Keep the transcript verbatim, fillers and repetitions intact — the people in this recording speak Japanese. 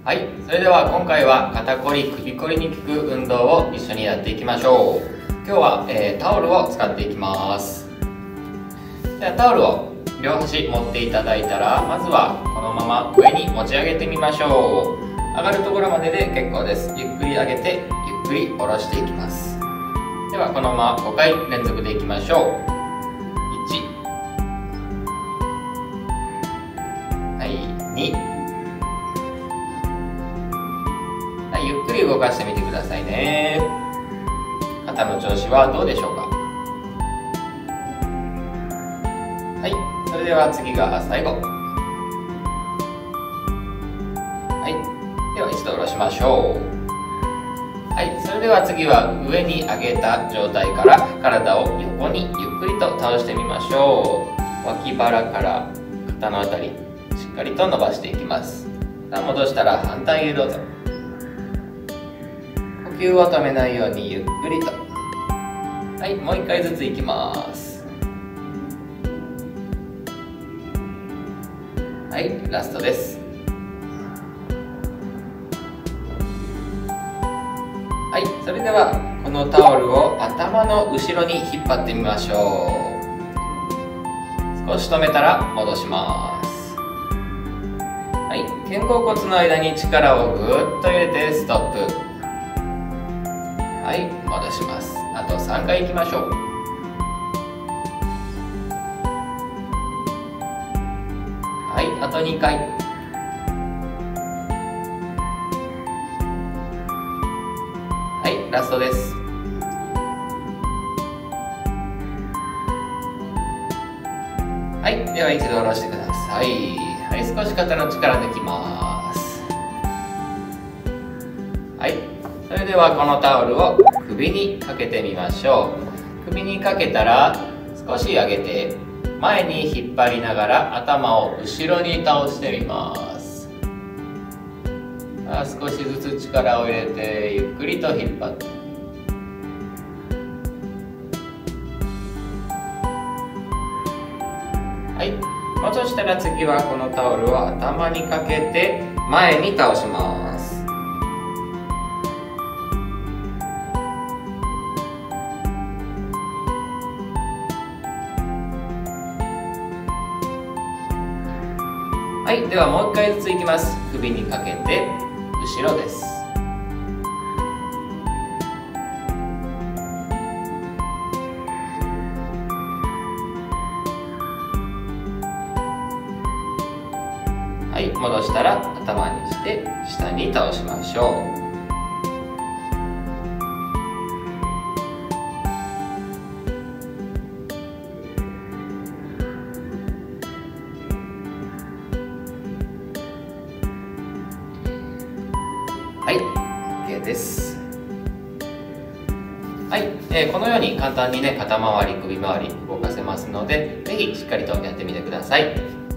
はい、それでは今回は肩こり、首こりに効く運動を一緒にやっていきましょう。今日は、えー、タオルを使っていきます。ではタオルを両端持っていただいたら、まずはこのまま上に持ち上げてみましょう。上がるところまでで結構です。ゆっくり上げてゆっくり下ろしていきます。ではこのままごかい連続でいきましょう。いち、はい、に、はい、ゆっくり動かしてみてくださいね。肩の調子はどうでしょうか。はい、それでは次が最後。はい、では一度下ろしましょう。はい、それでは次は上に上げた状態から体を横にゆっくりと倒してみましょう。脇腹から肩のあたりしっかりと伸ばしていきます。戻したら反対へどうぞ。呼吸を止めないようにゆっくりと。はい、もう一回ずついきます。はい、ラストです。はい、それではこのタオルを頭の後ろに引っ張ってみましょう。少し止めたら戻します。はい、肩甲骨の間に力をぐーっと入れてストップ。はい、戻します。あとさんかいいきましょう。はい、あとにかい。はい、ラストです。はい、では一度下ろしてください。はい、少し肩の力抜きます。はい、それではこのタオルを首にかけてみましょう。首にかけたら少し上げて前に引っ張りながら頭を後ろに倒してみます。少しずつ力を入れてゆっくりと引っ張って、はい、戻したら次はこのタオルを頭にかけて前に倒します。はい、ではもう一回ずついきます。首にかけて後ろです。はい、戻したら頭にして下に倒しましょう。はい、OK です。はい、えー、このように簡単にね、肩周り、首周り動かせますので、ぜひしっかりとやってみてください。